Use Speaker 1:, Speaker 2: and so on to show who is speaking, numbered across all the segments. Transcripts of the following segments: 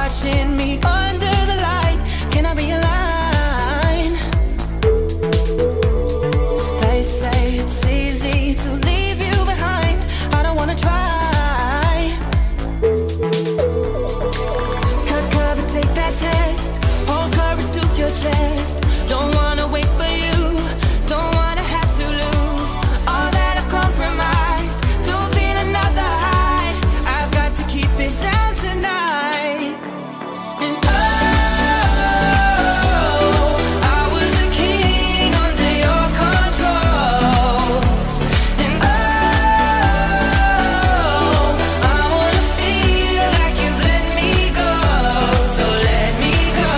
Speaker 1: watching me under the light. Can I realign? They say it's easy to leave you behind. I don't wanna try. Cut cover, take that test. Hold courage to your chest. Don't wanna wait for you. Don't wanna have to lose all that I've compromised to feel another high. I've got to keep it down tonight. And oh, I was a king under your control. And oh, I wanna feel like you've let me go. So let me go.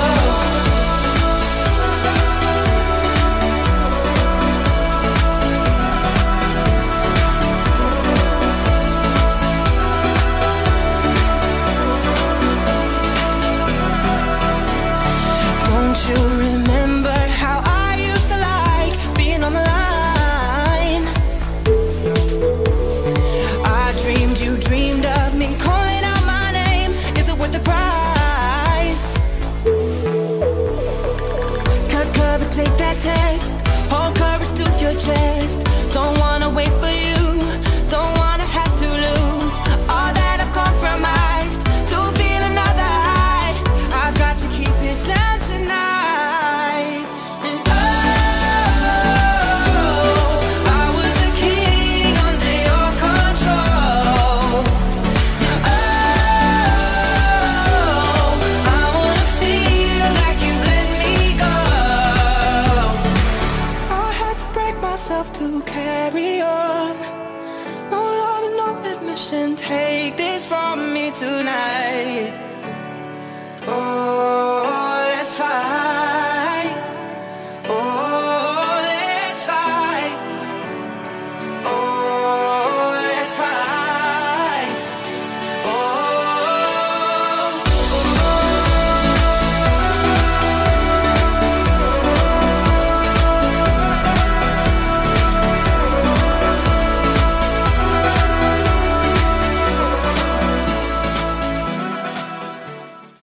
Speaker 1: Don't you remember how I used to like being on the line? I dreamed you dreamed of me calling out my name. Is it worth the price? Cut cover, take that test. Hold courage to your chest. Don't wanna wait for you. Don't wanna have to lose all that I've compromised to feel another high. I've got to keep it down tonight. And oh, I was a king under your control. And oh, I wanna feel like you've let me go. I had to break myself to carry on. No love and no admission. Take this from me tonight. Oh.